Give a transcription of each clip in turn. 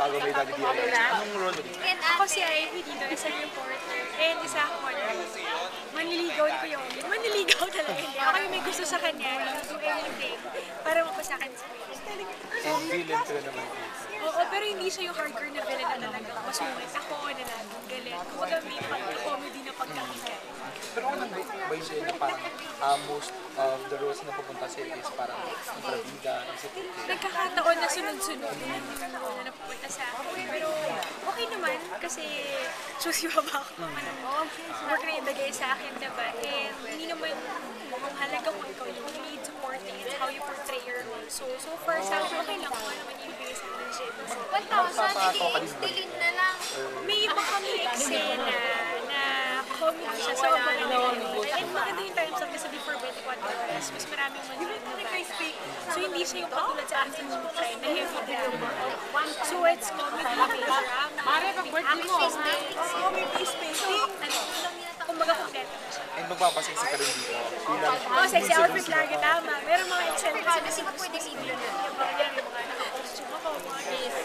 bago may Daddy DLX. Anong role mo dito? Ako si Ivy dito as a reporter. And isa ako manliligaw ni Kuya Omi. Manliligaw talaga hindi. Ako yung may gusto sa kanya. Do anything para mapasakin sa Kuya. So, villain ka naman. Oo, pero hindi siya yung hardcore na villain na talagang masungit. Ako na laging galit. Kumbaga may comedy na pagkakita. Pero ano ba yung din na parang most of the roles na pupunta sa is parang kontrabida, nagkakataon na sunod-sunod din yung na napupunta sa akin. Pero okay naman kasi choose yung ba ako work na ibigay sa akin, diba? And hindi naman mahalaga kung ikaw yung lead supporting. It's how you portray your role. So far sa akin, okay lang kung ano man yung ibigay sa akin. 1,000, dilin na lang. May iba kami eksena na comedy siya sa mga and maganda yung time zone kasi before 24 hours, mas maraming manunod na ba. So hindi siya yung katulad sa ating time na heavy drama. So it's comedy, may drama, may action, may peace-painting. Kumbaga kompleto na siya. And magpapasiksi ka rin dito. Oo, sexy outfit lagi, tama. Meron mga eksena kasi pwede libre na. Yung mga naka-costume ako, mga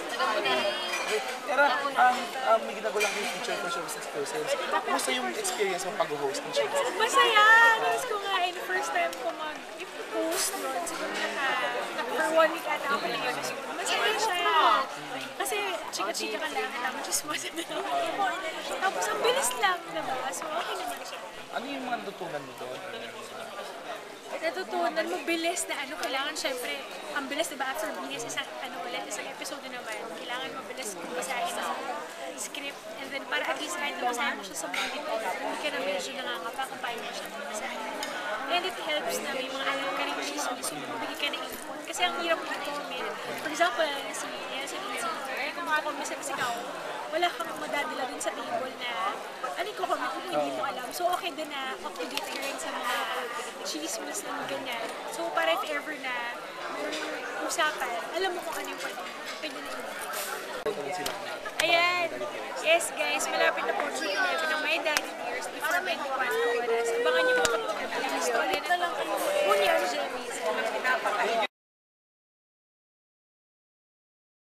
Pero may ginagawa lang yung feature for showbiz exclusives. Kumusta yung experience mo pag-host ng showbiz? Masaya! Tapos ko nga, first time ko mag-host nun. Siguro for 1 week ata ako lang yun. Masaya siya. Kasi chika-chika ka lang, tapos chismosa na lang. Tapos ang bilis lang, diba? So okay naman siya. Ano yung mga natutunan mo doon? Natutunan mo bilis na kailangan syempre, ang bilis diba after bilis isang episode naman, kailangan mabilis kung basahin ang script and then para at least kahit basahin mo siya sa monitor, hindi ka na medyo nangangapa kung paano mo siya basahin. And it helps na may mga alam ka rin chismis, so bigay ka na input. Kasi ang hirap dito, for example, si Nelson Insinger, kung makakomment sa ikaw, wala kang madadala dun sa table na ano yung comment kung hindi mo alam. So okay din na up-to-date ka rin sa mga chismis na ganyan. So para if ever na mayroong usapan, alam mo kung ano yung pwede na ibigay. Ayan! Yes guys, malapit na po June 11 ng My Daddy Dears before 21